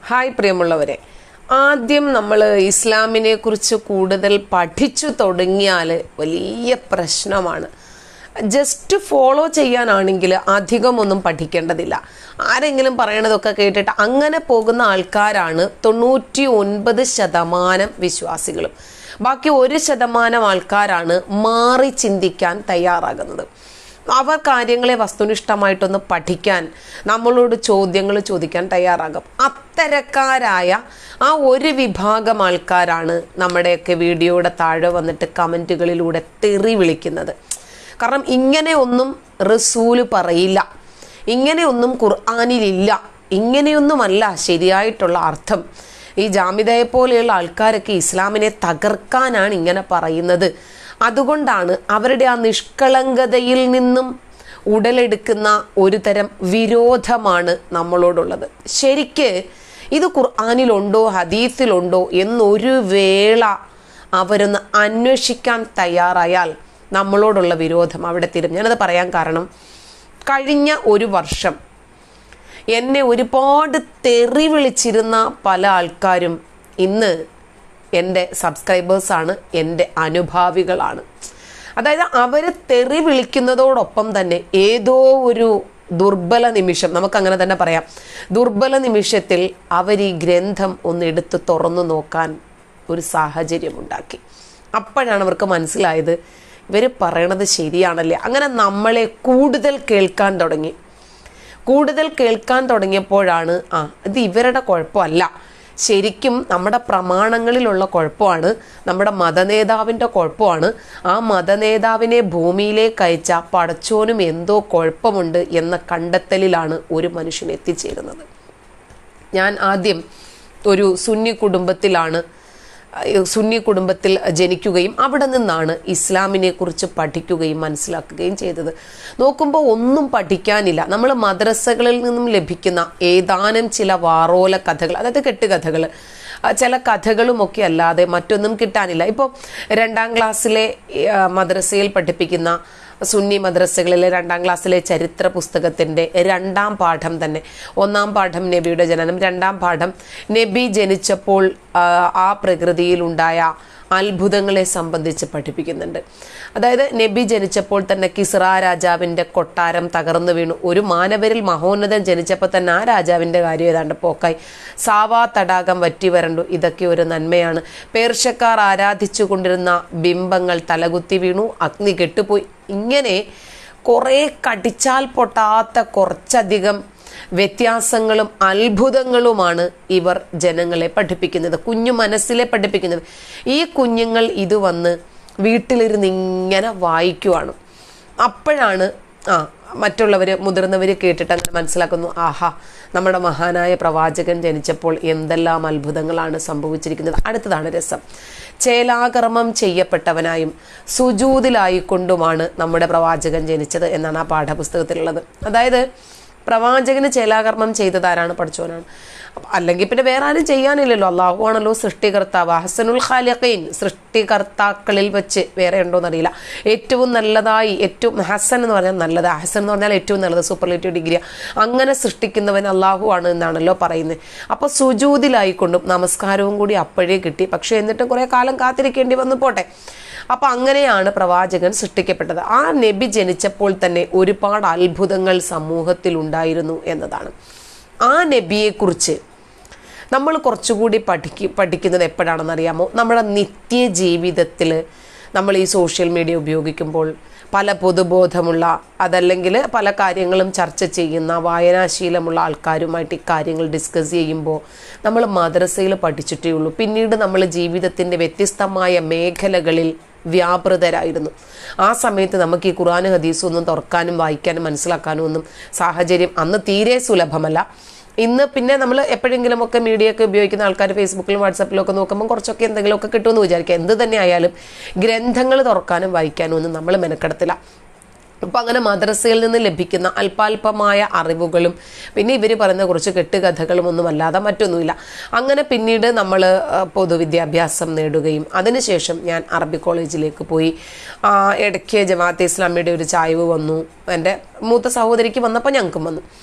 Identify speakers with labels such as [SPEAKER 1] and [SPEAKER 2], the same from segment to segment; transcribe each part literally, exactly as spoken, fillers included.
[SPEAKER 1] Hi പ്രിയമുള്ളവരെ, ആദ്യം നമ്മൾ ഇസ്ലാമിനെ കുറിച്ച് കൂടുതൽ പഠിച്ചു തുടങ്ങിയാൽ വലിയ പ്രശ്നമാണ്. ജസ്റ്റ് ഫോളോ ചെയ്യാനാണെങ്കിൽ അധികമൊന്നും പഠിക്കേണ്ടതില്ല. ആരെങ്കിലും പറയണതൊക്കെ കേട്ടിട്ട് അങ്ങനെ പോകുന്ന ആൾക്കാരാണ് തൊണ്ണൂറ്റി ഒൻപത് ശതമാനം വിശ്വാസികളും. ബാക്കി ഒരു ശതമാനം ആൾക്കാരാണ് മാറി ചിന്തിക്കാൻ തയ്യാറാകുന്നത്. അവർ കാര്യങ്ങളെ വസ്തുനിഷ്ഠമായിട്ടൊന്ന് പഠിക്കാൻ, നമ്മളോട് ചോദ്യങ്ങൾ ചോദിക്കാൻ തയ്യാറാകും. അത്തരക്കാരായ ആ ഒരു വിഭാഗം ആൾക്കാരാണ് നമ്മുടെയൊക്കെ വീഡിയോയുടെ താഴെ വന്നിട്ട് കമൻറ്റുകളിലൂടെ തെറി വിളിക്കുന്നത്. കാരണം ഇങ്ങനെയൊന്നും റസൂല് പറയില്ല, ഇങ്ങനെയൊന്നും ഖുർആനിലില്ല, ഇങ്ങനെയൊന്നുമല്ല ശരിയായിട്ടുള്ള അർത്ഥം. ഈ ജാമിദയെ പോലെയുള്ള ആൾക്കാരൊക്കെ ഇസ്ലാമിനെ തകർക്കാനാണ് ഇങ്ങനെ പറയുന്നത്. അതുകൊണ്ടാണ് അവരുടെ ആ നിഷ്കളങ്കതയിൽ നിന്നും ഉടലെടുക്കുന്ന ഒരു തരം വിരോധമാണ് നമ്മളോടുള്ളത്. ശരിക്ക് ഇത് ഖുർആനിലുണ്ടോ ഹദീസിലുണ്ടോ എന്നൊരു വേള അവരൊന്ന് അന്വേഷിക്കാൻ തയ്യാറായാൽ നമ്മളോടുള്ള വിരോധം അവിടെ തീരും. ഞാനത് പറയാൻ കാരണം, കഴിഞ്ഞ ഒരു വർഷം എന്നെ ഒരുപാട് തെറി വിളിച്ചിരുന്ന പല ആൾക്കാരും ഇന്ന് എൻ്റെ സബ്സ്ക്രൈബേഴ്സാണ്, എൻ്റെ അനുഭാവികളാണ്. അതായത് അവർ തെറി വിളിക്കുന്നതോടൊപ്പം തന്നെ ഏതോ ഒരു ദുർബല നിമിഷം, നമുക്കങ്ങനെ തന്നെ പറയാം, ദുർബല നിമിഷത്തിൽ അവർ ഈ ഗ്രന്ഥം ഒന്ന് എടുത്ത് തുറന്നു നോക്കാൻ ഒരു സാഹചര്യം ഉണ്ടാക്കി. അപ്പോഴാണ് അവർക്ക് മനസ്സിലായത് ഇവർ പറയണത് ശരിയാണല്ലേ. അങ്ങനെ നമ്മളെ കൂടുതൽ കേൾക്കാൻ തുടങ്ങി. കൂടുതൽ കേൾക്കാൻ തുടങ്ങിയപ്പോഴാണ് ആ ഇത് ഇവരുടെ കുഴപ്പമല്ല, ശരിക്കും നമ്മുടെ പ്രമാണങ്ങളിലുള്ള കുഴപ്പമാണ്, നമ്മുടെ മതനേതാവിൻ്റെ കുഴപ്പമാണ്. ആ മതനേതാവിനെ ഭൂമിയിലേക്ക് അയച്ച പടച്ചോനും എന്തോ കുഴപ്പമുണ്ട് എന്ന കണ്ടെത്തലിലാണ് ഒരു മനുഷ്യൻ എത്തിച്ചേരുന്നത്. ഞാൻ ആദ്യം ഒരു സുന്നി കുടുംബത്തിലാണ് സുന്നി കുടുംബത്തിൽ ജനിക്കുകയും അവിടെ നിന്നാണ് ഇസ്ലാമിനെ കുറിച്ച് പഠിക്കുകയും മനസ്സിലാക്കുകയും ചെയ്തത്. നോക്കുമ്പോൾ ഒന്നും പഠിക്കാനില്ല. നമ്മൾ മദ്രസകളിൽ നിന്നും ലഭിക്കുന്ന ഏതാനും ചില വാറോല കഥകൾ, അതായത് കെട്ടുകഥകൾ, ചില കഥകളുമൊക്കെ അല്ലാതെ മറ്റൊന്നും കിട്ടാനില്ല. ഇപ്പോൾ രണ്ടാം ക്ലാസ്സിലെ മദ്രസയിൽ പഠിപ്പിക്കുന്ന സുന്നി മദ്രസകളിലെ രണ്ടാം ക്ലാസ്സിലെ ചരിത്ര പുസ്തകത്തിൻ്റെ രണ്ടാം പാഠം തന്നെ, ഒന്നാം പാഠം നബിയുടെ ജനനം, രണ്ടാം പാഠം നബി ജനിച്ചപ്പോൾ ആ പ്രകൃതിയിലുണ്ടായ അത്ഭുതങ്ങളെ സംബന്ധിച്ച് പഠിപ്പിക്കുന്നുണ്ട്. അതായത് നബി ജനിച്ചപ്പോൾ തന്നെ കിസ്റ രാജാവിൻ്റെ കൊട്ടാരം തകർന്നു വീണു. ഒരു മാനവരിൽ മഹോന്നതൻ ജനിച്ചപ്പോൾ തന്നെ ആ രാജാവിൻ്റെ കാര്യം ഏതാണ്ട് പോക്കായി. സാവാ തടാകം വറ്റി വരണ്ടു. ഇതൊക്കെ ഒരു നന്മയാണ്. പേർഷ്യക്കാർ ആരാധിച്ചു കൊണ്ടിരുന്ന ബിംബങ്ങൾ തലകുത്തി വീണു, അഗ്നി കെട്ടുപോയി. ഇങ്ങനെ കുറേ കടിച്ചാൽ പൊട്ടാത്ത കുറച്ചധികം വ്യത്യാസങ്ങളും അത്ഭുതങ്ങളുമാണ് ഇവർ ജനങ്ങളെ പഠിപ്പിക്കുന്നത്, കുഞ്ഞു മനസ്സിലെ പഠിപ്പിക്കുന്നത്. ഈ കുഞ്ഞുങ്ങൾ ഇത് വന്ന് വീട്ടിലിരുന്ന് ഇങ്ങനെ വായിക്കുവാണ്. അപ്പോഴാണ് ആ മറ്റുള്ളവർ മുതിർന്നവർ കേട്ടിട്ട് അങ്ങനെ മനസ്സിലാക്കുന്നു, ആഹാ നമ്മുടെ മഹാനായ പ്രവാചകൻ ജനിച്ചപ്പോൾ എന്തെല്ലാം അത്ഭുതങ്ങളാണ് സംഭവിച്ചിരിക്കുന്നത്. അടുത്തതാണ് രസം. ചേലാകർമ്മം ചെയ്യപ്പെട്ടവനായും സുജൂദിലായിക്കൊണ്ടുമാണ് നമ്മുടെ പ്രവാചകൻ ജനിച്ചത് എന്നാണ് ആ പാഠപുസ്തകത്തിലുള്ളത്. അതായത് പ്രവാചകന് ചേലാകർമ്മം ചെയ്തതാരാണ്? പഠിച്ചവനാണ്. അല്ലെങ്കിൽ പിന്നെ വേറെ ആരും ചെയ്യാനില്ലല്ലോ. അള്ളാഹു ആണല്ലോ സൃഷ്ടികർത്താവ്, ഹസനുൽ ഖാലിഖീൻ. സൃഷ്ടികർത്താക്കളിൽ വെച്ച് വേറെ ഉണ്ടോയെന്നറിയില്ല. ഏറ്റവും നല്ലതായി, ഏറ്റവും ഹസൻ എന്ന് പറഞ്ഞാൽ നല്ലത്, ഹസൻ എന്ന് പറഞ്ഞാൽ ഏറ്റവും നല്ലത്, സൂപ്പർലേറ്റീവ് ഡിഗ്രി. അങ്ങനെ സൃഷ്ടിക്കുന്നവൻ അള്ളാഹു ആണ് എന്നാണല്ലോ പറയുന്നത്. അപ്പോൾ സുജൂദിലായിക്കൊണ്ടും നമസ്കാരവും കൂടി അപ്പോഴേ കിട്ടി. പക്ഷെ എന്നിട്ടും കുറേ കാലം കാത്തിരിക്കേണ്ടി വന്നു, പോട്ടെ. അപ്പം അങ്ങനെയാണ് പ്രവാചകൻ സൃഷ്ടിക്കപ്പെട്ടത്. ആ നബി ജനിച്ചപ്പോൾ തന്നെ ഒരുപാട് അത്ഭുതങ്ങൾ സമൂഹത്തിൽ ഉണ്ടായിരുന്നു എന്നതാണ്. ആ നബിയെക്കുറിച്ച് നമ്മൾ കുറച്ചുകൂടി പഠിക്ക് പഠിക്കുന്നത് എപ്പോഴാണെന്നറിയാമോ? നമ്മുടെ നിത്യജീവിതത്തിൽ നമ്മൾ ഈ സോഷ്യൽ മീഡിയ ഉപയോഗിക്കുമ്പോൾ പല പൊതുബോധമുള്ള, അതല്ലെങ്കിൽ പല കാര്യങ്ങളും ചർച്ച ചെയ്യുന്ന വായനാശീലമുള്ള ആൾക്കാരുമായിട്ട് ഈ കാര്യങ്ങൾ ഡിസ്കസ് ചെയ്യുമ്പോൾ നമ്മൾ മദ്രസയിൽ പഠിച്ചിട്ടേ ഉള്ളൂ. പിന്നീട് നമ്മൾ ജീവിതത്തിൻ്റെ വ്യത്യസ്തമായ മേഖലകളിൽ വ്യാപൃതരായിരുന്നു. ആ സമയത്ത് നമുക്ക് ഈ ഖുർആൻ ഹദീസും ഒന്നും തുറക്കാനും വായിക്കാനും മനസ്സിലാക്കാനും ഒന്നും സാഹചര്യം അന്ന് തീരെ സുലഭമല്ല. ഇന്ന് പിന്നെ നമ്മൾ എപ്പോഴെങ്കിലും ഒക്കെ മീഡിയ ഒക്കെ ഉപയോഗിക്കുന്ന ആൾക്കാർ ഫേസ്ബുക്കിലും വാട്സാപ്പിലും ഒക്കെ നോക്കുമ്പോൾ കുറച്ചൊക്കെ എന്തെങ്കിലുമൊക്കെ കിട്ടുമെന്ന് വിചാരിക്കുക. എന്ത് തന്നെ ആയാലും ഗ്രന്ഥങ്ങൾ തുറക്കാനും വായിക്കാനും ഒന്നും നമ്മൾ മെനക്കെടുത്തില്ല. അപ്പം അങ്ങനെ മദ്രസയിൽ നിന്ന് ലഭിക്കുന്ന അല്പാൽപമായ അറിവുകളും പിന്നെ ഇവർ പറയുന്ന കുറച്ച് കെട്ടുകഥകളും ഒന്നും അല്ലാതെ മറ്റൊന്നുമില്ല. അങ്ങനെ പിന്നീട് നമ്മൾ പൊതുവിദ്യാഭ്യാസം നേടുകയും അതിനുശേഷം ഞാൻ അറബി കോളേജിലേക്ക് പോയി. ഇടയ്ക്ക് ജമാഅത്തെ ഇസ്ലാമിയുടെ ഒരു ചായ്വ് വന്നു. എൻ്റെ മൂത്ത സഹോദരിക്ക് വന്നപ്പോൾ ഞങ്ങൾക്കും വന്നു.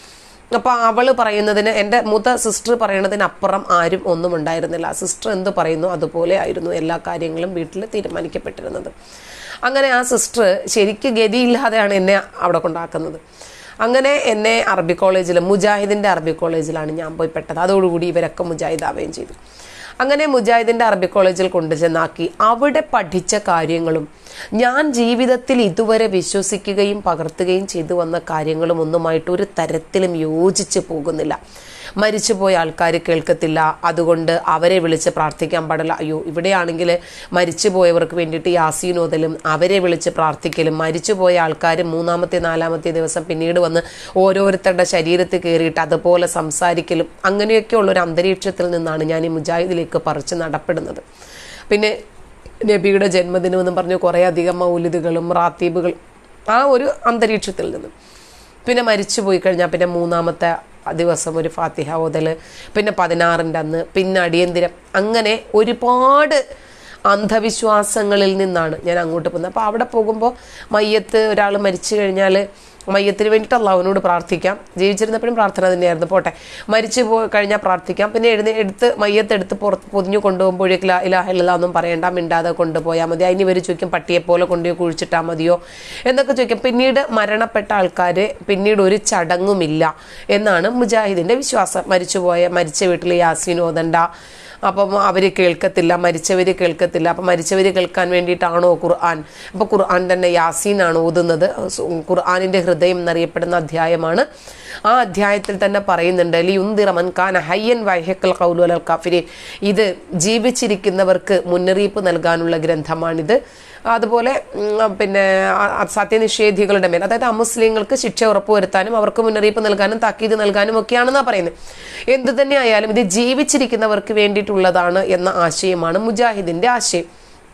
[SPEAKER 1] അപ്പോൾ അവൾ പറയുന്നതിന്, എൻ്റെ മൂത്ത സിസ്റ്റർ പറയുന്നതിനപ്പുറം ആരും ഒന്നും ഉണ്ടായിരുന്നില്ല. സിസ്റ്റർ എന്ത് പറയുന്നു അതുപോലെ ആയിരുന്നു എല്ലാ കാര്യങ്ങളും വീട്ടിൽ തീരുമാനിക്കപ്പെട്ടിരുന്നത്. അങ്ങനെ ആ സിസ്റ്റർ ശരിക്കും ഗതിയില്ലാതെയാണ് എന്നെ അവിടെ കൊണ്ടാക്കുന്നത്. അങ്ങനെ എന്നെ അറബി കോളേജിൽ, മുജാഹിദിൻ്റെ അറബി കോളേജിലാണ് ഞാൻ പോയി പെട്ടത്. അതോടുകൂടി ഇവരൊക്കെ മുജാഹിദാവുകയും ചെയ്തു. അങ്ങനെ മുജാഹിദിൻ്റെ അറബി കോളേജിൽ കൊണ്ടുചെന്നാക്കി അവിടെ പഠിച്ച കാര്യങ്ങളും ഞാൻ ജീവിതത്തിൽ ഇതുവരെ വിശ്വസിക്കുകയും പകർത്തുകയും ചെയ്തു വന്ന കാര്യങ്ങളും ഒന്നുമായിട്ട് ഒരു തരത്തിലും യോജിച്ച് പോകുന്നില്ല. മരിച്ചുപോയ ആൾക്കാർ കേൾക്കത്തില്ല, അതുകൊണ്ട് അവരെ വിളിച്ച് പ്രാർത്ഥിക്കാൻ പാടില്ല. അയ്യോ, ഇവിടെയാണെങ്കിൽ മരിച്ചുപോയവർക്ക് വേണ്ടിയിട്ട് യാസീൻ ഓതലും അവരെ വിളിച്ച് പ്രാർത്ഥിക്കലും, മരിച്ചുപോയ ആൾക്കാർ മൂന്നാമത്തെ നാലാമത്തെ ദിവസം പിന്നീട് വന്ന് ഓരോരുത്തരുടെ ശരീരത്തിൽ കയറിയിട്ട് അതുപോലെ സംസാരിക്കലും, അങ്ങനെയൊക്കെയുള്ളൊരു അന്തരീക്ഷത്തിൽ നിന്നാണ് ഞാൻ ഈ മുജാഹിദിലേക്ക് പറിച്ച് നടപ്പെടുന്നത്. പിന്നെ നബിയുടെ ജന്മദിനം എന്ന് പറഞ്ഞ് കുറേ അധികം മൗലിദുകളും റാത്തീബുകളും ആ ഒരു അന്തരീക്ഷത്തിൽ നിന്നും, പിന്നെ മരിച്ചു പോയി കഴിഞ്ഞാൽ പിന്നെ മൂന്നാമത്തെ ദിവസം ഒരു ഫാത്തിഹ ഓതൽ, പിന്നെ പതിനാറിൻ്റെ അന്ന്, പിന്നെ അടിയന്തിരം, അങ്ങനെ ഒരുപാട് അന്ധവിശ്വാസങ്ങളിൽ നിന്നാണ് ഞാൻ അങ്ങോട്ട് പോകുന്നത്. അപ്പോൾ അവിടെ പോകുമ്പോൾ മയ്യത്ത് ഒരാൾ മരിച്ചു കഴിഞ്ഞാൽ മയ്യത്തിന് വേണ്ടിയിട്ട് അള്ളാഹുവിനോട് പ്രാർത്ഥിക്കാം. ജീവിച്ചിരുന്നപ്പോഴും പ്രാർത്ഥന തന്നെയായിരുന്നു, പോട്ടെ. മരിച്ചു പോയി കഴിഞ്ഞാൽ പ്രാർത്ഥിക്കാം. പിന്നെ എഴുതി എടുത്ത് മയ്യത്ത് എടുത്ത് പുറത്ത് പൊതിഞ്ഞു കൊണ്ടുപോകുമ്പോഴേക്ക് ലാ ഇലാഹ ഇല്ലല്ലാഹ് ഒന്നും പറയണ്ട, മിണ്ടാതെ കൊണ്ടുപോയാൽ മതി. അതിന് ഇവർ ചോദിക്കും പട്ടിയെപ്പോലെ കൊണ്ടുപോയി കുഴിച്ചിട്ടാൽ മതിയോ എന്നൊക്കെ ചോദിക്കും. പിന്നീട് മരണപ്പെട്ട ആൾക്കാർ പിന്നീട് ഒരു ചടങ്ങുമില്ല എന്നാണ് മുജാഹിദിൻ്റെ വിശ്വാസം. മരിച്ചുപോയ മരിച്ച വീട്ടിൽ യാസീൻ ഓതണ്ട, അപ്പം അവർ കേൾക്കത്തില്ല, മരിച്ചവർ കേൾക്കത്തില്ല. അപ്പം മരിച്ചവർ കേൾക്കാൻ വേണ്ടിയിട്ടാണോ ഖുർആൻ? അപ്പോൾ ഖുർആൻ തന്നെ യാസീനാണ് ഓതുന്നത്. ഖുർആനിൻ്റെ ഹൃദയം എന്നറിയപ്പെടുന്ന അധ്യായമാണ്. ആ അധ്യായത്തിൽ തന്നെ പറയുന്നുണ്ട്, ലിയുൻദിറ മൻ കാന ഹയ്യൻ വയഹ്യഖൽ ഖൗലു അലൽ കാഫിരീൻ. ഇത് ജീവിച്ചിരിക്കുന്നവർക്ക് മുന്നറിയിപ്പ് നൽകാനുള്ള ഗ്രന്ഥമാണിത്. അതുപോലെ പിന്നെ സത്യനിഷേധികളുടെ മേൽ, അതായത് അമുസ്ലിങ്ങൾക്ക് ശിക്ഷ ഉറപ്പുവരുത്താനും അവർക്ക് മുന്നറിയിപ്പ് നൽകാനും താക്കീത് നൽകാനും ഒക്കെയാണെന്നാണ് പറയുന്നത്. എന്തു തന്നെ ആയാലും ഇത് ജീവിച്ചിരിക്കുന്നവർക്ക് വേണ്ടിയിട്ടുള്ളതാണ് എന്ന ആശയമാണ് മുജാഹിദിൻ്റെ ആശയം.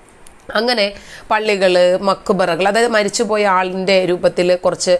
[SPEAKER 1] അങ്ങനെ പള്ളികൾ, മക്ബറകൾ, അതായത് മരിച്ചുപോയ ആളിൻ്റെ രൂപത്തിൽ കുറച്ച്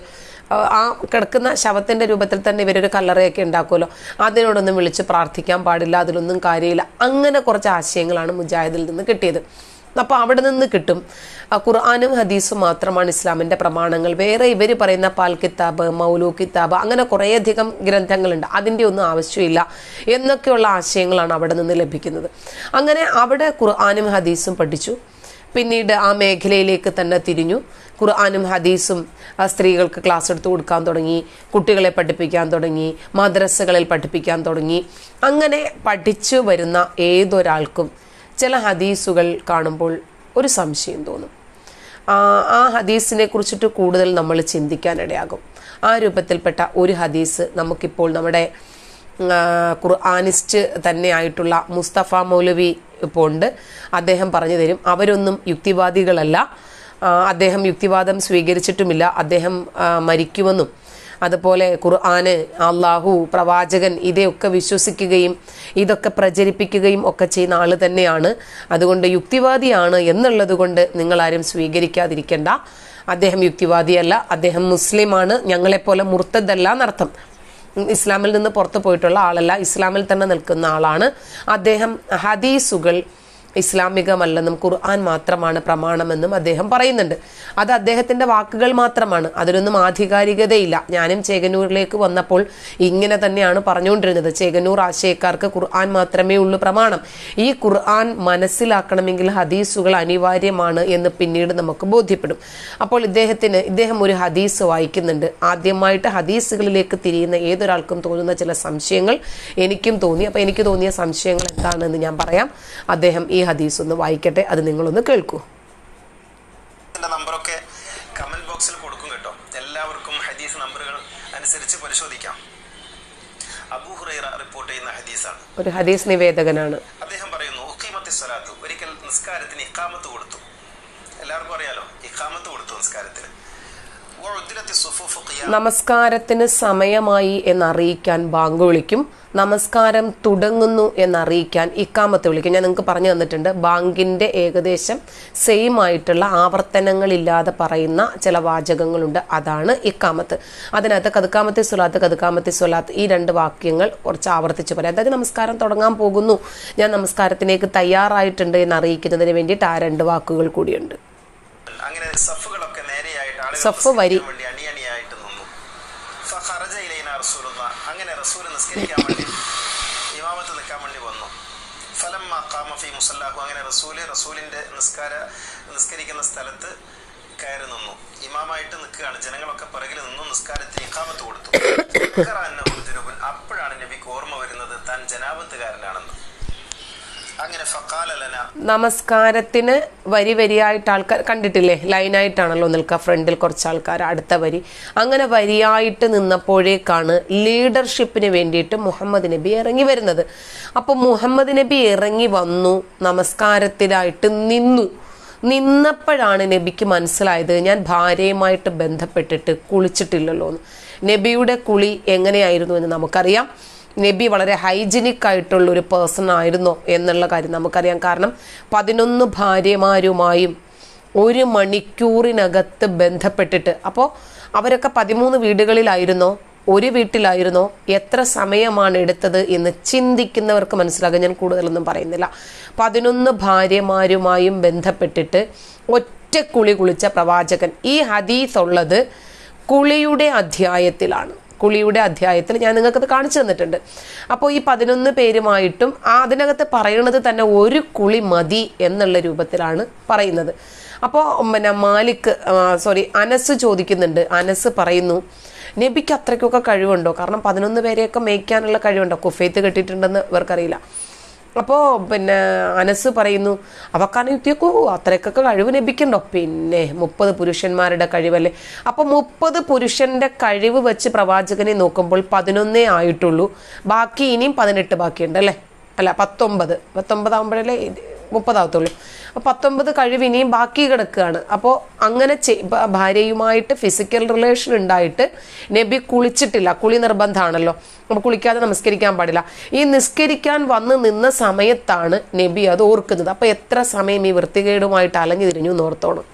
[SPEAKER 1] ആ കിടക്കുന്ന ശവത്തിൻ്റെ രൂപത്തിൽ തന്നെ ഇവരൊരു കല്ലറയൊക്കെ ഉണ്ടാക്കുമല്ലോ, അതിനോടൊന്നും വിളിച്ച് പ്രാർത്ഥിക്കാൻ പാടില്ല, അതിലൊന്നും കാര്യമില്ല. അങ്ങനെ കുറച്ച് ആശയങ്ങളാണ് മുജാഹിദിൽ നിന്ന് കിട്ടിയത്. അപ്പോൾ അവിടെ നിന്ന് കിട്ടും ഖുർആനും ഹദീസും മാത്രമാണ് ഇസ്ലാമിൻ്റെ പ്രമാണങ്ങൾ. വേറെ ഇവർ പറയുന്ന പാൽ കിതാബ്, മൗലൂ കിതാബ്, അങ്ങനെ കുറേയധികം ഗ്രന്ഥങ്ങളുണ്ട്, അതിൻ്റെ ഒന്നും ആവശ്യമില്ല എന്നൊക്കെയുള്ള ആശയങ്ങളാണ് അവിടെ നിന്ന് ലഭിക്കുന്നത്. അങ്ങനെ അവിടെ ഖുർആനും ഹദീസും പഠിച്ചു. പിന്നീട് ആ മേഖലയിലേക്ക് തന്നെ തിരിഞ്ഞു. ഖുർആനും ഹദീസും സ്ത്രീകൾക്ക് ക്ലാസ് എടുത്ത് കൊടുക്കാൻ തുടങ്ങി, കുട്ടികളെ പഠിപ്പിക്കാൻ തുടങ്ങി, മദ്രസകളിൽ പഠിപ്പിക്കാൻ തുടങ്ങി. അങ്ങനെ പഠിച്ചു വരുന്ന ഏതൊരാൾക്കും ചില ഹദീസുകൾ കാണുമ്പോൾ ഒരു സംശയം തോന്നും. ആ ഹദീസിനെ കുറിച്ചിട്ട് കൂടുതൽ നമ്മൾ ചിന്തിക്കാനിടയാകും. ആ രൂപത്തിൽപ്പെട്ട ഒരു ഹദീസ് നമുക്കിപ്പോൾ നമ്മുടെ ഖുർആനിസ്റ്റ് തന്നെ ആയിട്ടുള്ള മുസ്തഫ മൗലവി ഇപ്പോൾ ഉണ്ട്. അദ്ദേഹം പറഞ്ഞു തരും. അവരൊന്നും യുക്തിവാദികളല്ല, അദ്ദേഹം യുക്തിവാദം സ്വീകരിച്ചിട്ടുമില്ല. അദ്ദേഹം മരിക്കുമെന്നും അതുപോലെ ഖുർആന്, അള്ളാഹു, പ്രവാചകൻ ഇതൊക്കെ വിശ്വസിക്കുകയും ഇതൊക്കെ പ്രചരിപ്പിക്കുകയും ഒക്കെ ചെയ്യുന്ന ആൾ തന്നെയാണ്. അതുകൊണ്ട് യുക്തിവാദിയാണ് എന്നുള്ളത് കൊണ്ട് നിങ്ങളാരും സ്വീകരിക്കാതിരിക്കേണ്ട. അദ്ദേഹം യുക്തിവാദിയല്ല, അദ്ദേഹം മുസ്ലിമാണ്, ഞങ്ങളെപ്പോലെ മുർത്തദല്ല എന്നർത്ഥം. ഇസ്ലാമിൽ നിന്ന് പുറത്തു പോയിട്ടുള്ള ആളല്ല, ഇസ്ലാമിൽ തന്നെ നിൽക്കുന്ന ആളാണ്. അദ്ദേഹം ഹദീസുകൾ ഇസ്ലാമികമല്ലെന്നും ഖുർആൻ മാത്രമാണ് പ്രമാണമെന്നും അദ്ദേഹം പറയുന്നുണ്ട്. അത് അദ്ദേഹത്തിൻ്റെ വാക്കുകൾ മാത്രമാണ്, അതിനൊന്നും ആധികാരികതയില്ല. ഞാനും ചേകന്നൂരിലേക്ക് വന്നപ്പോൾ ഇങ്ങനെ തന്നെയാണ് പറഞ്ഞുകൊണ്ടിരുന്നത്. ചേകന്നൂർ ആശയക്കാർക്ക് ഖുർആൻ മാത്രമേ ഉള്ളൂ പ്രമാണം. ഈ ഖുർആൻ മനസ്സിലാക്കണമെങ്കിൽ ഹദീസുകൾ അനിവാര്യമാണ് എന്ന് പിന്നീട് നമുക്ക് ബോധ്യപ്പെടും. അപ്പോൾ ഇദ്ദേഹത്തിന് ഇദ്ദേഹം ഒരു ഹദീസ് വായിക്കുന്നുണ്ട്. ആദ്യമായിട്ട് ഹദീസുകളിലേക്ക് തിരിയുന്ന ഏതൊരാൾക്കും തോന്നുന്ന ചില സംശയങ്ങൾ എനിക്കും തോന്നി. അപ്പോൾ എനിക്ക് തോന്നിയ സംശയങ്ങൾ എന്താണെന്ന് ഞാൻ പറയാം. അദ്ദേഹം ഈ ഹദീസ് ഒന്ന് വായിക്കട്ടെ, അത് നിങ്ങളൊന്ന് കേൾക്കൂ.
[SPEAKER 2] നമ്പറൊക്കെ കമന്റ് ബോക്സിൽ കൊടുക്കും കേട്ടോ. എല്ലാവർക്കും ഹദീസ് നമ്പറുകൾ അനുസരിച്ച് പരിശോധിക്കാം. അബൂ ഹുറൈറ റിപ്പോർട്ട് ചെയ്യുന്ന ഹദീസാണ്.
[SPEAKER 1] ഒരു ഹദീസ് നിവേദകനാണ്.
[SPEAKER 2] അദ്ദേഹം പറയുന്നു, ഉഖീമത്തി സ്വലാത്തു, ഒരിക്കൽ നിസ്കാരത്തിന് ഇഖാമത്ത് കൊടുത്തു. എല്ലാവർക്കും അറിയാലോ, ഇഖാമത്ത് കൊടുത്തു നിസ്കാരത്തിന്. നമസ്കാരത്തിന് സമയമായി എന്നറിയിക്കാൻ ബാങ്ക് വിളിക്കും. നമസ്കാരം തുടങ്ങുന്നു എന്നറിയിക്കാൻ ഇക്കാമത്ത് വിളിക്കും. ഞാൻ നിങ്ങൾക്ക് പറഞ്ഞു തന്നിട്ടുണ്ട്, ബാങ്കിൻ്റെ ഏകദേശം സെയിം ആയിട്ടുള്ള ആവർത്തനങ്ങളില്ലാതെ പറയുന്ന ചില വാചകങ്ങളുണ്ട്, അതാണ് ഇക്കാമത്ത്. അതിനകത്ത് കതുക്കാമത്തെ സ്വലാത്ത്, കതുക്കാമത്തെ സ്വലാത്ത് ഈ രണ്ട് വാക്യങ്ങൾ കുറച്ച് ആവർത്തിച്ച് പറയാം. അതായത് നമസ്കാരം തുടങ്ങാൻ പോകുന്നു, ഞാൻ നമസ്കാരത്തിലേക്ക് തയ്യാറായിട്ടുണ്ട് എന്നറിയിക്കുന്നതിന് വേണ്ടിയിട്ട് ആ രണ്ട് വാക്കുകൾ കൂടിയുണ്ട്. അങ്ങനെ സഫുകളൊക്കെ നേരെയായിട്ട്
[SPEAKER 1] സഫ് വരി
[SPEAKER 2] അണിയണിയായിട്ട് നിന്നു. ഫഖറജ ഇലൈനാ റസൂലുള്ളാഹ്,
[SPEAKER 3] നിസ്കരിക്കാൻ വേണ്ടി ഇമാമത്ത് നിൽക്കാൻ വേണ്ടി വന്നു. ഫലം ഖാമ ഫീ മുസല്ലാഹു, അങ്ങനെ റസൂല് റസൂലിന്റെ നിസ്കാര നിസ്കരിക്കുന്ന സ്ഥലത്ത് കയറി നിന്നു. ഇമാമായിട്ട് നിൽക്കുകയാണ്, ജനങ്ങളൊക്കെ പിറകിൽ നിന്നു. നിസ്കാരത്തിന് ഇഖാമത്ത് കൊടുത്തു. അപ്പോഴാണ് നബിക്ക് ഓർമ്മ വരുന്നത് താൻ ജനാബത്തുകാരനാണെന്ന്. അങ്ങനെ ഫഖാലലന,
[SPEAKER 2] നമസ്കാരത്തിന് വരി വരിയായിട്ട് ആൾക്കാർ കണ്ടിട്ടില്ലേ, ലൈനായിട്ടാണല്ലോ നിൽക്കുക, ഫ്രണ്ടിൽ കുറച്ച് ആൾക്കാർ, അടുത്ത വരി, അങ്ങനെ വരിയായിട്ട് നിന്നപ്പോഴേക്കാണ് ലീഡർഷിപ്പിന് വേണ്ടിയിട്ട് മുഹമ്മദ് നബി ഇറങ്ങി വരുന്നത്. അപ്പോൾ മുഹമ്മദ് നബി ഇറങ്ങി വന്നു, നമസ്കാരത്തിനായിട്ട് നിന്നു. നിന്നപ്പോഴാണ് നബിക്ക് മനസ്സിലായത് ഞാൻ ഭാര്യയുമായിട്ട് ബന്ധപ്പെട്ടിട്ട് കുളിച്ചിട്ടില്ലല്ലോ എന്ന്. നബിയുടെ കുളി എങ്ങനെയായിരുന്നു എന്ന് നമുക്കറിയാം. നബി വളരെ ഹൈജീനിക് ആയിട്ടുള്ള ഒരു പേഴ്സൺ ആയിരുന്നോ എന്നുള്ള കാര്യം നമുക്കറിയാം. കാരണം പതിനൊന്ന് ഭാര്യമാരുമായും ഒരു മണിക്കൂറിനകത്ത് ബന്ധപ്പെട്ടിട്ട്, അപ്പോൾ അവരൊക്കെ പതിമൂന്ന് വീടുകളിലായിരുന്നോ ഒരു വീട്ടിലായിരുന്നോ, എത്ര സമയമാണ് എടുത്തത് എന്ന് ചിന്തിക്കുന്നവർക്ക് മനസ്സിലാകാൻ ഞാൻ കൂടുതലൊന്നും പറയുന്നില്ല. പതിനൊന്ന് ഭാര്യമാരുമായും ബന്ധപ്പെട്ടിട്ട് ഒറ്റ കുളി കുളിച്ച പ്രവാചകൻ. ഈ ഹദീസ് ഉള്ളത് കുളിയുടെ അധ്യായത്തിലാണ്. കുളിയുടെ അധ്യായത്തിൽ ഞാൻ നിങ്ങൾക്കത് കാണിച്ചു തന്നിട്ടുണ്ട്. അപ്പോൾ ഈ പതിനൊന്ന് പേരുമായിട്ടും അതിനകത്ത് പറയുന്നത് തന്നെ ഒരു കുളി മതി എന്നുള്ള രൂപത്തിലാണ് പറയുന്നത്. അപ്പോൾ പിന്നെ മാലിക് സോറി അനസ് ചോദിക്കുന്നുണ്ട്. അനസ് പറയുന്നു, നബിക്ക് അത്രയ്ക്കൊക്കെ കഴിവുണ്ടോ? കാരണം പതിനൊന്ന് പേരെയൊക്കെ മേയ്ക്കാനുള്ള കഴിവുണ്ടോ? കുഫൈത്ത് കെട്ടിയിട്ടുണ്ടെന്ന് ഇവർക്കറിയില്ല. അപ്പോൾ പിന്നെ അനസ് പറയുന്നു, അവക്കാനുത്തിയൊക്കെ അത്രയ്ക്കൊക്കെ കഴിവ് നബിക്കുണ്ടോ? പിന്നെ മുപ്പത് പുരുഷന്മാരുടെ കഴിവല്ലേ. അപ്പോൾ മുപ്പത് പുരുഷന്റെ കഴിവ് വെച്ച് പ്രവാചകനെ നോക്കുമ്പോൾ പതിനൊന്നേ ആയിട്ടുള്ളൂ. ബാക്കി ഇനിയും പതിനെട്ട് ബാക്കിയുണ്ട് അല്ലേ? അല്ല, പത്തൊമ്പത് പത്തൊമ്പതാകുമ്പോഴല്ലേ മുപ്പതാവത്തുള്ളൂ. അപ്പോൾ പത്തൊമ്പത് കഴിവ് ഇനിയും ബാക്കി കിടക്കുകയാണ്. അപ്പോൾ അങ്ങനെ ഭാര്യയുമായിട്ട് ഫിസിക്കൽ റിലേഷൻ ഉണ്ടായിട്ട് നബി കുളിച്ചിട്ടില്ല. കുളി നിർബന്ധമാണല്ലോ, അപ്പോൾ കുളിക്കാതെ നമസ്കരിക്കാൻ പാടില്ല. ഈ നിസ്കരിക്കാൻ വന്ന് നിന്ന സമയത്താണ് നബി അത് ഓർക്കുന്നത്. അപ്പോൾ എത്ര സമയം ഈ വൃത്തികേടുമായിട്ട് അലഞ്ഞു തിരിഞ്ഞു എന്നോർത്തോണം.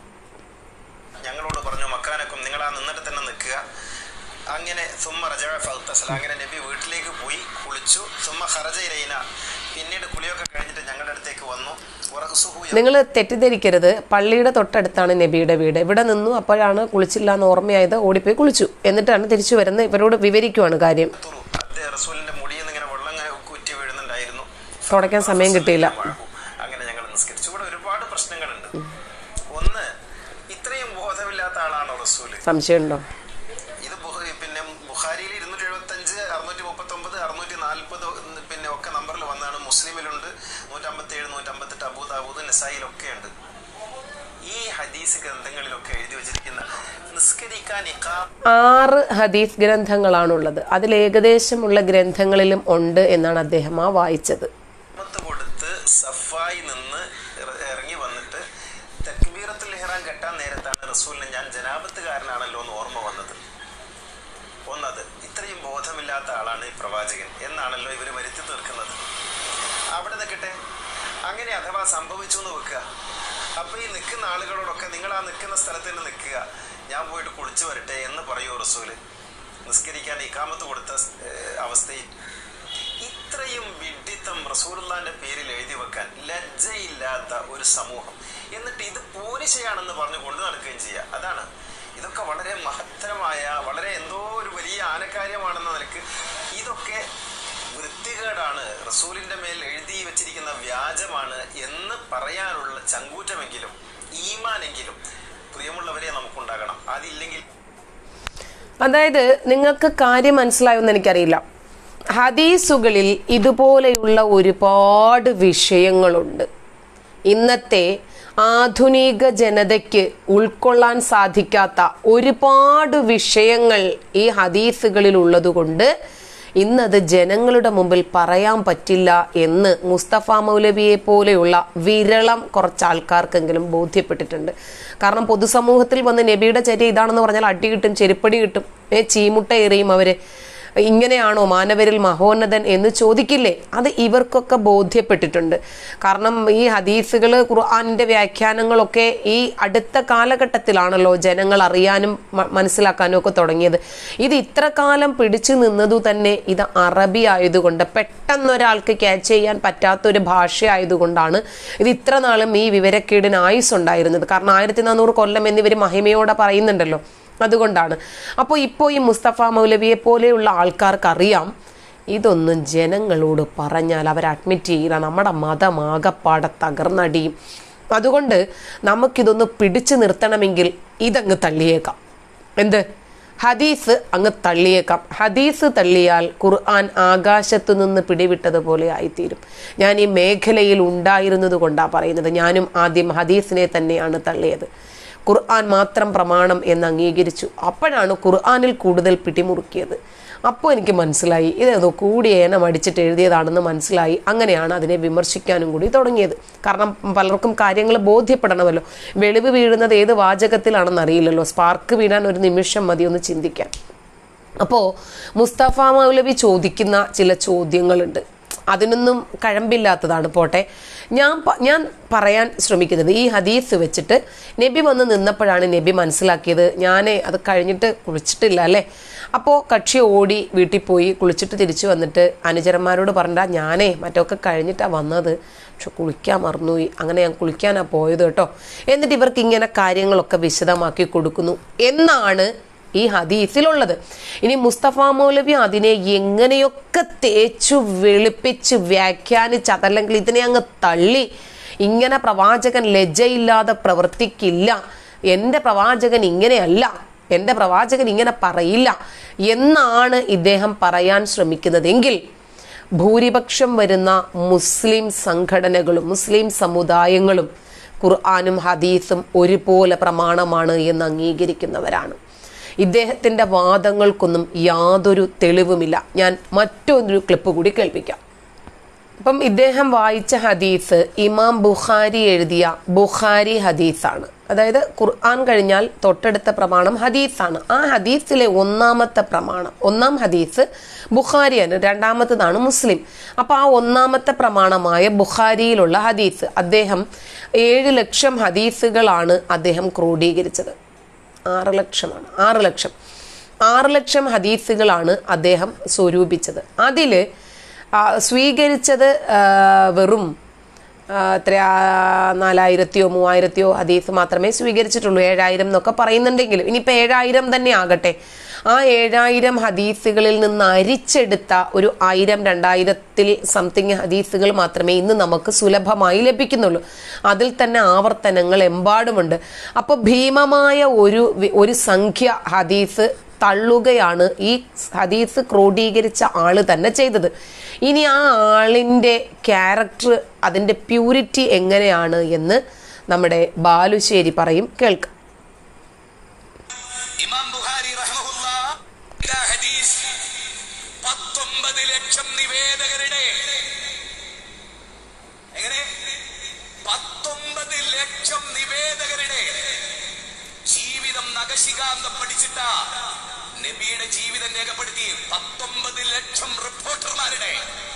[SPEAKER 3] ഞങ്ങളോട് പറഞ്ഞു, മക്കാനക്കും നിങ്ങൾ ആ നിന്നിട്ട് തന്നെ നിൽക്കുക. അങ്ങനെ സുമ്മ റജഅ ഫഗ്തസല, അങ്ങനെ നബി വീട്ടിലേക്ക് പോയി കുളിച്ചു. സുമ്മ ഖറജ ഇലൈന, പിന്നീട് കുളിയൊക്കെ കഴിഞ്ഞിട്ട് ഞങ്ങളുടെ അടുത്തേക്ക് വന്നു.
[SPEAKER 2] നിങ്ങൾ തെറ്റിദ്ധരിക്കരുത്, പള്ളിയുടെ തൊട്ടടുത്താണ് നബിയുടെ വീട്. ഇവിടെ നിന്നു, അപ്പോഴാണ് കുളിച്ചില്ല എന്ന് ഓർമ്മയായത്, ഓടിപ്പോയി കുളിച്ചു. എന്നിട്ടാണ് തിരിച്ചു വരുന്നത്. ഇവരോട് വിവരിക്കുവാണ് കാര്യം.
[SPEAKER 3] റസൂലിന്റെ മുടിയിൽ നിന്ന് ഇങ്ങനെ വെള്ളം കുറ്റി വീഴുന്നുണ്ടായിരുന്നു,
[SPEAKER 2] തുടയ്ക്കാൻ സമയം കിട്ടിയില്ല.
[SPEAKER 3] അങ്ങനെ ഞങ്ങൾ നിസ്കരിച്ചു. ഇവിടെ ഒരുപാട് പ്രശ്നങ്ങളുണ്ട്. ഒന്ന്, ഇത്രയും ബോധമില്ലാത്ത ആളാണോ റസൂല്?
[SPEAKER 2] സംശയമുണ്ടോ?
[SPEAKER 3] ഇത് പിന്നെ ബുഖാരിയിൽ ഇരുന്നൂറ്റി എഴുപത്തി അഞ്ച് അറുന്നൂറ്റി മുപ്പത്തി ഒമ്പത് അറുന്നൂറ്റി നാൽപ്പത് പിന്നെ ഒക്കെ നമ്പറിൽ വന്നാണ്. മുസ്ലിമിലുണ്ട് നൂറ്റമ്പത്തി ഏഴ് നൂറ്റമ്പത്തെട്ട് അബൂദാവൂദ് നസായിലൊക്കെ ഉണ്ട്. ഈ ഹദീസ് ഗ്രന്ഥങ്ങളിലൊക്കെ എഴുതി വെച്ചിരിക്കുന്ന നിസ്കരിക്കാൻ
[SPEAKER 2] ആറ് ഹദീസ് ഗ്രന്ഥങ്ങളാണുള്ളത്. അതിൽ ഏകദേശമുള്ള ഗ്രന്ഥങ്ങളിലും ഉണ്ട് എന്നാണ് അദ്ദേഹം ആ വായിച്ചത്.
[SPEAKER 3] കൊടുത്ത് സഫായി നിന്ന് ഇറങ്ങി വന്നിട്ട് തക്ബീറത്തുൽ ഇഹ്റാം കെട്ടാൻ നേരത്താണ് റസൂലിന് ഞാൻ ജനാബത്തുകാരനാണല്ലോ എന്ന് ഓർമ്മ വന്നത്. ഒന്നത്, ഇത്രയും ബോധമില്ലാത്ത ആളാണ് ഈ പ്രവാചകൻ എന്നാണല്ലോ ഇവർ വരുത്തി തീർക്കുന്നത്. അവിടെ നിൽക്കട്ടെ, അങ്ങനെ അഥവാ സംഭവിച്ചു എന്ന് വെക്കുക. അപ്പൊ ഈ നിൽക്കുന്ന ആളുകളോടൊക്കെ നിങ്ങൾ ആ നിൽക്കുന്ന സ്ഥലത്ത് തന്നെ നിൽക്കുക, ഞാൻ പോയിട്ട് കുളിച്ചു വരട്ടെ എന്ന് പറയൂ റസൂല് നിസ്കരിക്കാൻ ഇഖാമത്ത് കൊടുത്ത അവസ്ഥയിൽ? ഇത്രയും വിഡ്ഢിത്തം റസൂലുള്ളാന്റെ പേരിൽ എഴുതി വെക്കാൻ ലജ്ജയില്ലാത്ത ഒരു സമൂഹം. എന്നിട്ട് ഇത് പോരിശയാണെന്ന് പറഞ്ഞു കൊണ്ടു നടക്കുകയും ചെയ്യുക. അതാണ് ഇതൊക്കെ വളരെ മഹത്തരമായ, വളരെ എന്തോ ഒരു വലിയ ആനക്കാര്യമാണെന്ന നിലക്ക് ഇതൊക്കെ വൃത്തികേടാണ്, റസൂലിന്റെ മേൽ എഴുതി വെച്ചിരിക്കുന്ന വ്യാജമാണ് എന്ന് പറയാനുള്ള ചങ്കൂറ്റമെങ്കിലും ഈമാനെങ്കിലും പ്രിയമുള്ളവരെ നമുക്കുണ്ടാകണം. അതില്ലെങ്കിൽ,
[SPEAKER 2] അതായത് നിങ്ങൾക്ക് കാര്യം മനസ്സിലായെന്ന് എനിക്കറിയില്ല. ഹദീസുകളിൽ ഇതുപോലെയുള്ള ഒരുപാട് വിഷയങ്ങളുണ്ട്. ഇന്നത്തെ ആധുനിക ജനതയ്ക്ക് ഉൾക്കൊള്ളാൻ സാധിക്കാത്ത ഒരുപാട് വിഷയങ്ങൾ ഈ ഹദീസുകളിൽ ഉള്ളതുകൊണ്ട് ഇന്നത് ജനങ്ങളുടെ മുമ്പിൽ പറയാൻ പറ്റില്ല എന്ന് മുസ്തഫ മൗലവിയെ പോലെയുള്ള വിരളം കുറച്ച് ആൾക്കാർക്കെങ്കിലും ബോധ്യപ്പെട്ടിട്ടുണ്ട്. കാരണം പൊതുസമൂഹത്തിൽ വന്ന് നബിയുടെ ചര്യ ഇതാണെന്ന് പറഞ്ഞാൽ അടി കിട്ടും, ചെരുപ്പടി കിട്ടും, ഏ ചീമുട്ട എറിയും. അവര് ഇങ്ങനെയാണോ മാനവരിൽ മഹോന്നതൻ എന്ന് ചോദിക്കില്ലേ? അത് ഇവർക്കൊക്കെ ബോധ്യപ്പെട്ടിട്ടുണ്ട്. കാരണം ഈ ഹദീസുകൾ, ഖുർആനിന്റെ വ്യാഖ്യാനങ്ങളൊക്കെ ഈ അടുത്ത കാലഘട്ടത്തിലാണല്ലോ ജനങ്ങൾ അറിയാനും മനസ്സിലാക്കാനും ഒക്കെ തുടങ്ങിയത്. ഇത് ഇത്ര കാലം പിടിച്ചു നിന്നതു തന്നെ ഇത് അറബി ആയതുകൊണ്ട്, പെട്ടെന്നൊരാൾക്ക് ക്യാച്ച് ചെയ്യാൻ പറ്റാത്തൊരു ഭാഷ ആയതുകൊണ്ടാണ് ഇത് ഇത്ര നാളും ഈ വിവരക്കേടിന് ആയുസ് ഉണ്ടായിരുന്നത്. കാരണം ആയിരത്തി നാനൂറ് കൊല്ലം എന്നിവർ മഹിമയോടെ പറയുന്നുണ്ടല്ലോ, അതുകൊണ്ടാണ്. അപ്പോൾ ഇപ്പോൾ ഈ മുസ്തഫ മൗലവിയെ പോലെയുള്ള ആൾക്കാർക്ക് അറിയാം ഇതൊന്നും ജനങ്ങളോട് പറഞ്ഞാൽ അവർ അഡ്മിറ്റ് ചെയ്യില്ല, നമ്മുടെ മതമാകപ്പാടെ തകർന്നടിയും. അതുകൊണ്ട് നമുക്കിതൊന്ന് പിടിച്ചു നിർത്തണമെങ്കിൽ ഇതങ്ങ് തള്ളിയേക്കാം. എന്ത്? ഹദീസ് അങ്ങ് തള്ളിയേക്കാം. ഹദീസ് തള്ളിയാൽ ഖുർആൻ ആകാശത്തു നിന്ന് പിടിവിട്ടതുപോലെ ആയിത്തീരും. ഞാൻ ഈ മേഖലയിൽ ഉണ്ടായിരുന്നത് കൊണ്ടാണ് പറയുന്നത്. ഞാനും ആദ്യം ഹദീസിനെ തന്നെയാണ് തള്ളിയത്. ഖുർആൻ മാത്രം പ്രമാണം എന്ന് അംഗീകരിച്ചു. അപ്പോഴാണ് ഖുർആനിൽ കൂടുതൽ പിടിമുറുക്കിയത്. അപ്പോൾ എനിക്ക് മനസ്സിലായി ഇതേതോ കൂടി ഏനം അടിച്ചിട്ട് എഴുതിയതാണെന്ന് മനസ്സിലായി. അങ്ങനെയാണ് അതിനെ വിമർശിക്കാനും കൂടി തുടങ്ങിയത്. കാരണം പലർക്കും കാര്യങ്ങൾ ബോധ്യപ്പെടണമല്ലോ. വെളിവ് വീഴുന്നത് ഏത് വാചകത്തിലാണെന്ന് അറിയില്ലല്ലോ. സ്പാർക്ക് വീഴാൻ ഒരു നിമിഷം മതി ഒന്ന് ചിന്തിക്കാൻ. അപ്പോൾ മുസ്തഫ മൗലവി ചോദിക്കുന്ന ചില ചോദ്യങ്ങളുണ്ട്. അതിനൊന്നും കഴമ്പില്ലാത്തതാണ്. പോട്ടെ, ഞാൻ ഞാൻ പറയാൻ ശ്രമിക്കുന്നത് ഈ ഹദീസ് വെച്ചിട്ട് നബി വന്ന് നിന്നപ്പോഴാണ് നബി മനസ്സിലാക്കിയത് ഞാനേ അത് കഴിഞ്ഞിട്ട് കുളിച്ചിട്ടില്ല അല്ലേ. അപ്പോൾ കക്ഷി ഓടി വീട്ടിൽ പോയി കുളിച്ചിട്ട് തിരിച്ചു വന്നിട്ട് അനുചരന്മാരോട് പറഞ്ഞാ ഞാനേ മറ്റൊക്കെ കഴിഞ്ഞിട്ടാണ് വന്നത്, പക്ഷെ കുളിക്കാൻ മറന്നുപോയി, അങ്ങനെ ഞാൻ കുളിക്കാനാണ് പോയത് കേട്ടോ. എന്നിട്ട് ഇവർക്ക് ഇങ്ങനെ കാര്യങ്ങളൊക്കെ വിശദമാക്കി കൊടുക്കുന്നു എന്നാണ് ഈ ഹദീസിലുള്ളത്. ഇനി മുസ്തഫ മൗലവി അതിനെ എങ്ങനെയൊക്കെ തേച്ചു വെളുപ്പിച്ച് വ്യാഖ്യാനിച്ച് അതല്ലെങ്കിൽ ഇതിനെ അങ്ങ് തള്ളി, ഇങ്ങനെ പ്രവാചകൻ ലജ്ജയില്ലാതെ പ്രവർത്തിക്കില്ല, എൻ്റെ പ്രവാചകൻ ഇങ്ങനെയല്ല, എൻ്റെ പ്രവാചകൻ ഇങ്ങനെ പറയില്ല എന്നാണ് ഇദ്ദേഹം പറയാൻ ശ്രമിക്കുന്നതെങ്കിൽ ഭൂരിപക്ഷം വരുന്ന മുസ്ലിം സംഘടനകളും മുസ്ലിം സമുദായങ്ങളും ഖുർആനും ഹദീസും ഒരുപോലെ പ്രമാണമാണ് എന്ന് അംഗീകരിക്കുന്നവരാണ്. ഇദ്ദേഹത്തിൻ്റെ വാദങ്ങൾക്കൊന്നും യാതൊരു തെളിവുമില്ല. ഞാൻ മറ്റൊരു ക്ലിപ്പ് കൂടി കേൾപ്പിക്കാം. അപ്പം ഇദ്ദേഹം വായിച്ച ഹദീസ് ഇമാം ബുഖാരി എഴുതിയ ബുഖാരി ഹദീസാണ്. അതായത് ഖുർആൻ കഴിഞ്ഞാൽ തൊട്ടടുത്ത പ്രമാണം ഹദീസാണ്. ആ ഹദീസിലെ ഒന്നാമത്തെ പ്രമാണം ഒന്നാം ഹദീസ് ബുഖാരിയാണ്, രണ്ടാമത്തതാണ് മുസ്ലിം. അപ്പൊ ആ ഒന്നാമത്തെ പ്രമാണമായ ബുഖാരിയിലുള്ള ഹദീസ് അദ്ദേഹം ഏഴ് ലക്ഷം ഹദീസുകളാണ് അദ്ദേഹം ക്രോഡീകരിച്ചത്. ആറ് ലക്ഷമാണ് ആറ് ലക്ഷം ആറ് ലക്ഷം ഹദീസുകളാണ് അദ്ദേഹം സ്വരൂപിച്ചത്. അതില് സ്വീകരിച്ചത് വെറും എത്രയാ നാലായിരത്തിയോ മൂവായിരത്തിയോ ഹദീസ് മാത്രമേ സ്വീകരിച്ചിട്ടുള്ളൂ. ഏഴായിരം എന്നൊക്കെ പറയുന്നുണ്ടെങ്കിലും ഇനിയിപ്പോൾ ഏഴായിരം തന്നെ ആകട്ടെ, ആ ഏഴായിരം ഹദീസുകളിൽ നിന്ന് അരിച്ചെടുത്ത ഒരു ആയിരം രണ്ടായിരത്തിൽ സംതിങ് ഹദീസുകൾ മാത്രമേ ഇന്ന് നമുക്ക് സുലഭമായി ലഭിക്കുന്നുള്ളൂ. അതിൽ തന്നെ ആവർത്തനങ്ങൾ എമ്പാടുമുണ്ട്. അപ്പോൾ ഭീമമായ ഒരു ഒരു സംഖ്യ ഹദീസ് തള്ളുകയാണ് ഈ ഹദീസ് ക്രോഡീകരിച്ച ആള് തന്നെ ചെയ്തത്. ഇനി ആ ആളിൻ്റെ ക്യാരക്ടർ, അതിൻ്റെ പ്യൂരിറ്റി എങ്ങനെയാണ് എന്ന് നമ്മുടെ ബാലുശ്ശേരി പറയും, കേൾക്കാം.
[SPEAKER 4] ഇമാം ബുഖാരി റഹ്മഹുല്ലാഹ് ഹദീസ് പത്തൊമ്പത് ലക്ഷം നിവേദകരുടെ എങ്ങനെ പത്തൊമ്പത് ലക്ഷം നിവേദകരുടെ ജീവിതം നഖശികാന്തം പഠിച്ചിട്ട നബിയുടെ ജീവിതം രേഖപ്പെടുത്തി പത്തൊമ്പത് ലക്ഷം റിപ്പോർട്ടർമാരുടെ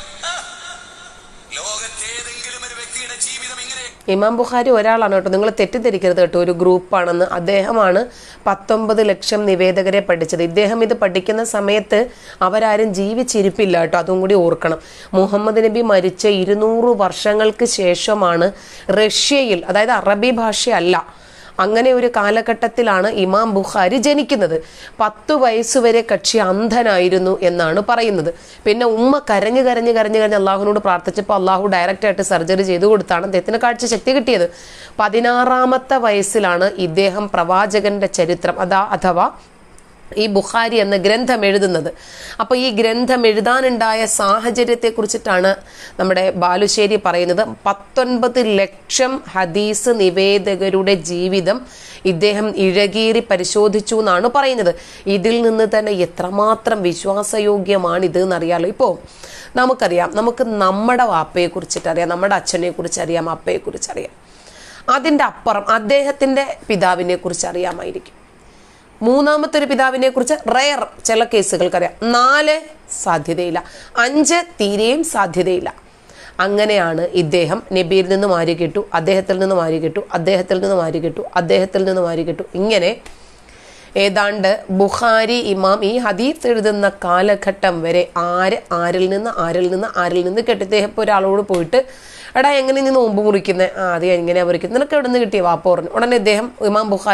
[SPEAKER 4] ലോകത്തേതെങ്കിലും ഒരു വ്യക്തിയുടെ ജീവിതം ഇങ്ങനെ.
[SPEAKER 2] ഇമാം ബുഖാരി ഒരാളാണ് കേട്ടോ, നിങ്ങൾ തെറ്റിദ്ധരിക്കരുത് കേട്ടോ, ഒരു ഗ്രൂപ്പാണെന്ന്. അദ്ദേഹമാണ് പത്തൊമ്പത് ലക്ഷം നിവേദകരെ പഠിച്ചത്. ഇദ്ദേഹം ഇത് പഠിക്കുന്ന സമയത്ത് അവരാരും ജീവിച്ചിരിപ്പില്ല കേട്ടോ, അതും കൂടി ഓർക്കണം. മുഹമ്മദ് നബി മരിച്ച ഇരുന്നൂറ് വർഷങ്ങൾക്ക് ശേഷമാണ് റഷ്യയിൽ, അതായത് അറബി ഭാഷയല്ല, അങ്ങനെ ഒരു കാലഘട്ടത്തിലാണ് ഇമാം ബുഖാരി ജനിക്കുന്നത്. പത്തു വയസ്സുവരെ കക്ഷി അന്ധനായിരുന്നു എന്നാണ് പറയുന്നത്. പിന്നെ ഉമ്മ കരഞ്ഞു കരഞ്ഞു കരഞ്ഞു കരഞ്ഞ് അള്ളാഹുവിനോട് പ്രാർത്ഥിച്ചപ്പോൾ അള്ളാഹു ഡയറക്റ്റ് ആയിട്ട് സർജറി ചെയ്തു കൊടുത്താണ് അദ്ദേഹത്തിന് കാഴ്ച ശക്തി കിട്ടിയത്. പതിനാറാമത്തെ വയസ്സിലാണ് ഇദ്ദേഹം പ്രവാചകന്റെ ചരിത്രം അതാ അഥവാ ഈ ബുഖാരി എന്ന ഗ്രന്ഥം എഴുതുന്നത്. അപ്പോൾ ഈ ഗ്രന്ഥം എഴുതാനുണ്ടായ സാഹചര്യത്തെ കുറിച്ചിട്ടാണ് നമ്മുടെ ബാലുശ്ശേരി പറയുന്നത്. പത്തൊൻപത് ലക്ഷം ഹദീസ് നിവേദകരുടെ ജീവിതം ഇദ്ദേഹം ഇഴകീറി പരിശോധിച്ചു എന്നാണ് പറയുന്നത്. ഇതിൽ നിന്ന് തന്നെ എത്രമാത്രം വിശ്വാസയോഗ്യമാണ് ഇത് എന്നറിയാലോ. ഇപ്പോൾ നമുക്കറിയാം, നമുക്ക് നമ്മുടെ വാപ്പയെ കുറിച്ചിട്ടറിയാം, നമ്മുടെ അച്ഛനെ കുറിച്ചറിയാം, അപ്പയെ കുറിച്ചറിയാം. അതിൻ്റെ അപ്പുറം അദ്ദേഹത്തിൻ്റെ പിതാവിനെ കുറിച്ച് അറിയാമായിരിക്കും. മൂന്നാമത്തെ ഒരു പിതാവിനെ കുറിച്ച് റയർ ചില കേസുകൾക്കറിയാം. നാല് സാധ്യതയില്ല, അഞ്ച് തീരെയും സാധ്യതയില്ല. അങ്ങനെയാണ് ഇദ്ദേഹം നബിയിൽ നിന്ന് മാറി കിട്ടു, അദ്ദേഹത്തിൽ നിന്ന് മാറി കിട്ടു, അദ്ദേഹത്തിൽ നിന്ന് മാറി കിട്ടു, അദ്ദേഹത്തിൽ നിന്ന് മാറി കിട്ടു. ഇങ്ങനെ ഏതാണ്ട് ബുഖാരി ഇമാം ഈ ഹദീസ് എഴുതുന്ന കാലഘട്ടം വരെ ആര് ആരിൽ നിന്ന് ആരിൽ നിന്ന് ആരിൽ നിന്ന് കേട്ടു. ഇദ്ദേഹം ഇപ്പോൾ ഒരാളോട് പോയിട്ട് എടാ എങ്ങനെ നീ നോമ്പ് മുറിക്കുന്നത്, ആ അത് എങ്ങനെയാ മുറിക്കുന്നത്, നിനക്ക് എവിടെ നിന്ന് കിട്ടിയ വാപ്പ പറഞ്ഞു. ഉടനെ ഇദ്ദേഹം ഇമാം ബുഖാരി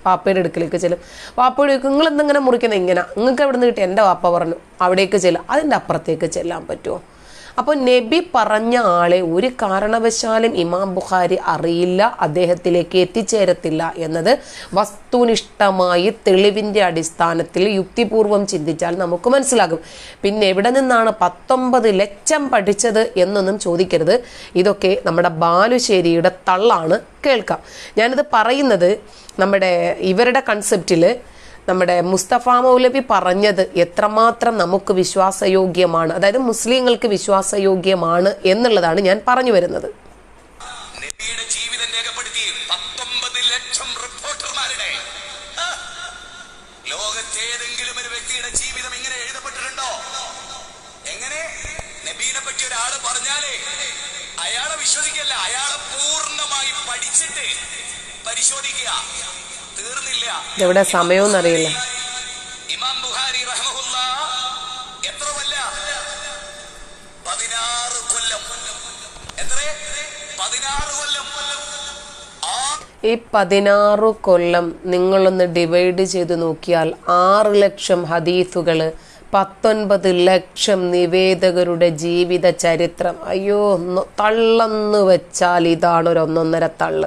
[SPEAKER 2] വാപ്പയുടെ അടുക്കലേക്ക് ചെല്ലും. വാപ്പയോട് ചോദിക്കും, നിങ്ങൾ എന്തെങ്ങനെ മുറിക്കുന്നത്? ഇങ്ങനെ. നിങ്ങൾക്ക് എവിടെ നിന്ന് കിട്ടി? എൻ്റെ വാപ്പ പറഞ്ഞു. അവിടേക്ക് ചെല്ലാം. അതിൻ്റെ അപ്പുറത്തേക്ക് ചെല്ലാൻ പറ്റുമോ? അപ്പോൾ നബി പറഞ്ഞ ആളെ ഒരു കാരണവശാലും ഇമാം ബുഖാരി അറിയില്ല, അദ്ദേഹത്തിലേക്ക് എത്തിച്ചേരത്തില്ല എന്നത് വസ്തുനിഷ്ഠമായി തെളിവിൻ്റെ അടിസ്ഥാനത്തിൽ യുക്തിപൂർവം ചിന്തിച്ചാൽ നമുക്ക് മനസ്സിലാകും. പിന്നെ എവിടെ നിന്നാണ് പത്തൊമ്പത് ലക്ഷം പഠിച്ചത് എന്നൊന്നും ചോദിക്കരുത്. ഇതൊക്കെ നമ്മുടെ ബാലുശ്ശേരിയുടെ തള്ളാണ്. കേൾക്കാം. ഞാനിത് പറയുന്നത് നമ്മുടെ ഇവരുടെ കൺസെപ്റ്റിൽ നമ്മുടെ മുസ്തഫ മൗലവി പറഞ്ഞത് എത്രമാത്രം നമുക്ക് വിശ്വാസയോഗ്യമാണ്, അതായത് മുസ്ലിങ്ങൾക്ക് വിശ്വാസയോഗ്യമാണ് എന്നുള്ളതാണ് ഞാൻ പറഞ്ഞു വരുന്നത്.
[SPEAKER 4] നബിയുടെ ജീവിതം രേഖപ്പെടുത്തി പത്തൊമ്പത് ലക്ഷം റിപ്പോർട്ടർമാരുടെ ലോകത്തേതെങ്കിലും ഒരു വ്യക്തിയുടെ ജീവിതം ഇങ്ങനെ എഴുതപ്പെട്ടിട്ടുണ്ടോ? എങ്ങനെ നബീനെ പറ്റി ഒരാള് പറഞ്ഞാലേ അയാളെ വിശ്വസിക്കല്ല, അയാളെ പൂർണ്ണമായി പഠിച്ചിട്ട് പരിശോധിക്കുക. തീർന്നില്ല.
[SPEAKER 2] എവിടെ സമയവും അറിയില്ല.
[SPEAKER 4] ഇമാം ബുഖാരി റഹ്മഹുല്ലാഹ് എത്ര കൊല്ല? പതിനാറ് കൊല്ലം. എത്ര? പതിനാറ് കൊല്ലം.
[SPEAKER 2] ഈ പതിനാറ് കൊല്ലം നിങ്ങളൊന്ന് ഡിവൈഡ് ചെയ്ത് നോക്കിയാൽ ആറ് ലക്ഷം ഹദീസുകൾ, പത്തൊൻപത് ലക്ഷം നിവേദകരുടെ ജീവിത ചരിത്രം. അയ്യോ, തള്ളെന്ന് വെച്ചാൽ ഇതാണ് ഒരു ഒന്നൊന്നര തള്ള്.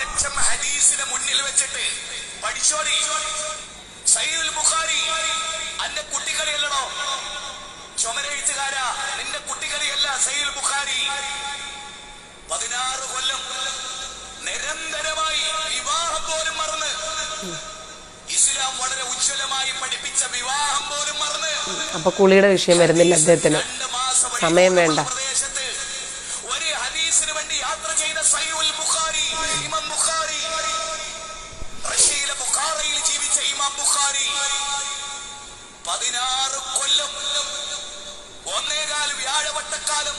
[SPEAKER 4] പതിനാറ് കൊല്ലം നിരന്തരമായി വിവാഹം പോലും മറന്ന്, ഇസ്ലാം വളരെ ഉജ്ജ്വലമായി പഠിപ്പിച്ച വിവാഹം പോലും മറന്ന്.
[SPEAKER 2] അപ്പൊ കുളിയുടെ വിഷയം വരുന്നില്ല അദ്ദേഹത്തിന്, സമയം വേണ്ട.
[SPEAKER 4] ഒരു ഹദീസിന് വേണ്ടി യാത്ര ചെയ്ത സഹീഹുൽ ബുഖാരി ഇമാം ബുഖാരി, റഷ്യയിലെ ബുഖാറയിൽ ജീവിച്ച ഇമാം ബുഖാരി പതിനാറ് കൊല്ലം, ഒന്നേകാൽ വ്യാഴവട്ടക്കാലം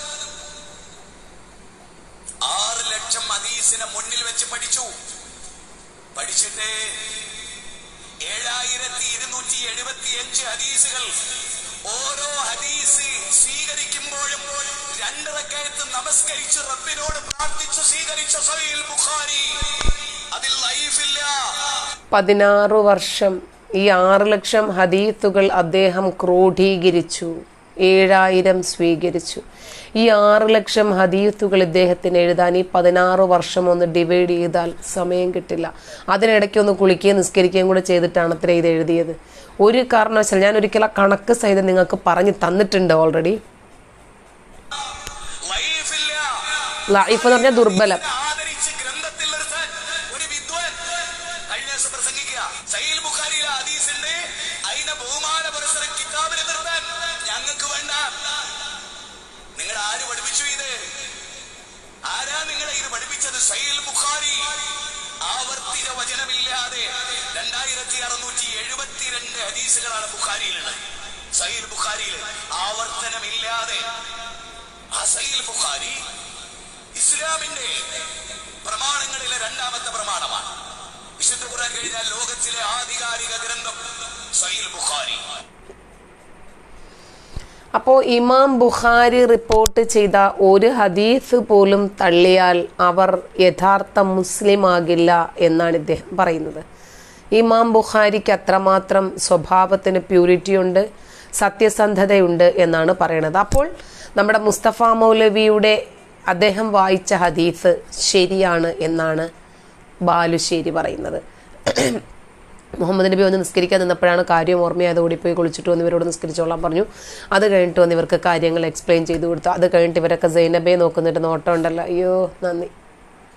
[SPEAKER 4] ആറ് ലക്ഷം ഹദീസിനെ മുന്നിൽ വെച്ച് പഠിച്ചു. പഠിച്ചിട്ട് ഏഴായിരത്തി ഇരുന്നൂറ്റി എഴുപത്തി അഞ്ച് ഹദീസുകൾ. ഓരോ ഹദീസ് സ്വീകരിക്കുമ്പോഴും രണ്ട് റക്അത്ത് നമസ്കരിച്ച് റബ്ബിനോട് പ്രാർത്ഥിച്ചു സ്വീകരിച്ച സഹീഹുൽ ബുഖാരി. അതിൽ ലൈഫില്ല.
[SPEAKER 2] പതിനാറ് വർഷം ഈ ആറ് ലക്ഷം ഹദീസുകൾ അദ്ദേഹം ക്രോഡീകരിച്ചു, ഏഴായിരം സ്വീകരിച്ചു. ഈ ആറ് ലക്ഷം ഹദീസുകൾ ഇദ്ദേഹത്തിന് എഴുതാൻ ഈ പതിനാറ് വർഷം ഒന്ന് ഡിവൈഡ് ചെയ്താൽ സമയം കിട്ടില്ല. അതിനിടയ്ക്ക് ഒന്ന് കുളിക്കുകയും നിസ്കരിക്കുകയും കൂടെ ചെയ്തിട്ടാണ് അത്ര ഇത് എഴുതിയത്. ഒരു കാരണവശാൽ ഞാൻ ഒരിക്കലും കണക്ക് സഹിതം നിങ്ങൾക്ക് പറഞ്ഞു തന്നിട്ടുണ്ട് ഓൾറെഡി. ലൈഫ് എന്ന് പറഞ്ഞാൽ ദുർബലം.
[SPEAKER 4] സഹീഹുൽ ബുഖാരി ആവർത്തിച്ച വചനമില്ലാതെ രണ്ടായിരത്തി അറുന്നൂറ്റി എഴുപത്തിരണ്ട് ഹദീസുകളാണ് ബുഖാരിയിലുള്ളത്. സഹീഹുൽ ബുഖാരിയിൽ ആവർത്തനമില്ലാതെ. ആ സഹീഹുൽ ബുഖാരി ഇസ്ലാമിന്റെ പ്രമാണങ്ങളിലെ രണ്ടാമത്തെ പ്രമാണമാണ്. വിശുദ്ധ ഖുർആൻ കഴിഞ്ഞാൽ ലോകത്തിലെ ആധികാരിക ഗ്രന്ഥം സഹീഹുൽ ബുഖാരി.
[SPEAKER 2] അപ്പോൾ ഇമാം ബുഖാരി റിപ്പോർട്ട് ചെയ്ത ഒരു ഹദീസ് പോലും തള്ളിയാൽ അവർ യഥാർത്ഥ മുസ്ലിം ആകില്ല എന്നാണ് ഇദ്ദേഹം പറയുന്നത്. ഇമാം ബുഖാരിക്ക് അത്രമാത്രം സ്വഭാവത്തിന് പ്യൂരിറ്റി ഉണ്ട്, സത്യസന്ധതയുണ്ട് എന്നാണ് പറയുന്നത്. അപ്പോൾ നമ്മുടെ മുസ്തഫ മൗലവിയുടെ അദ്ദേഹം വായിച്ച ഹദീസ് ശരിയാണ് എന്നാണ് ബാലുശ്ശേരി പറയുന്നത്. മുഹമ്മദ് നബി വന്ന് നിസ്കരിക്കാൻ നിന്നപ്പോഴാണ് കാര്യം ഓർമ്മയായത്. ഓടിപ്പോയി കുളിച്ചിട്ട് വന്ന് ഇവരോട് നിസ്കരിച്ചോളാൻ പറഞ്ഞു. അത് കഴിഞ്ഞിട്ട് വന്ന് ഇവർക്ക് കാര്യങ്ങൾ എക്സ്പ്ലെയിൻ ചെയ്തു കൊടുത്തു. അത് കഴിഞ്ഞിട്ട് ഇവരൊക്കെ സൈനബയെ നോക്കുന്നിട്ട് നോട്ടം ഉണ്ടല്ലോ. അയ്യോ നന്ദി.